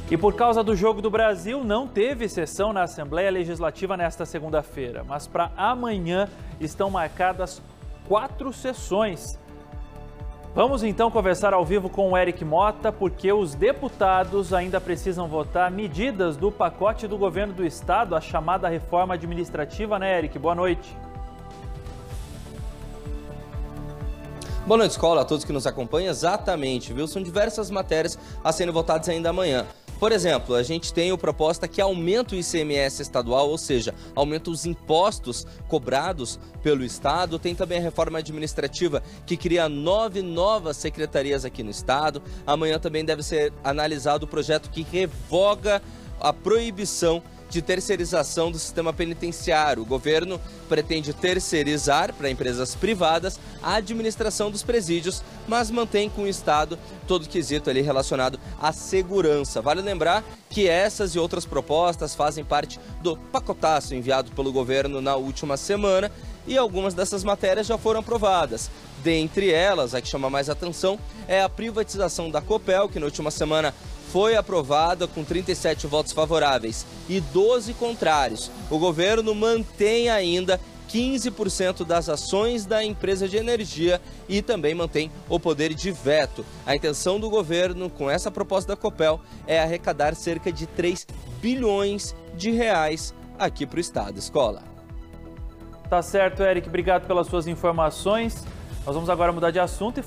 E por causa do Jogo do Brasil, não teve sessão na Assembleia Legislativa nesta segunda-feira. Mas para amanhã estão marcadas 4 sessões. Vamos então conversar ao vivo com o Eric Mota, porque os deputados ainda precisam votar medidas do pacote do governo do estado, a chamada reforma administrativa, né, Eric? Boa noite. Boa noite, escola, a todos que nos acompanham. Exatamente, viu? São diversas matérias a serem votadas ainda amanhã. Por exemplo, a gente tem a proposta que aumenta o ICMS estadual, ou seja, aumenta os impostos cobrados pelo Estado. Tem também a reforma administrativa que cria 9 novas secretarias aqui no Estado. Amanhã também deve ser analisado o projeto que revoga a proibição de terceirização do sistema penitenciário. O governo pretende terceirizar para empresas privadas a administração dos presídios, mas mantém com o Estado todo o quesito ali relacionado à segurança. Vale lembrar que essas e outras propostas fazem parte do pacotaço enviado pelo governo na última semana e algumas dessas matérias já foram aprovadas. Dentre elas, a que chama mais atenção é a privatização da Copel, que na última semana foi aprovada com 37 votos favoráveis e 12 contrários. O governo mantém ainda 15% das ações da empresa de energia e também mantém o poder de veto. A intenção do governo com essa proposta da Copel é arrecadar cerca de 3 bilhões de reais aqui para o Estado. Escola. Tá certo, Eric. Obrigado pelas suas informações. Nós vamos agora mudar de assunto e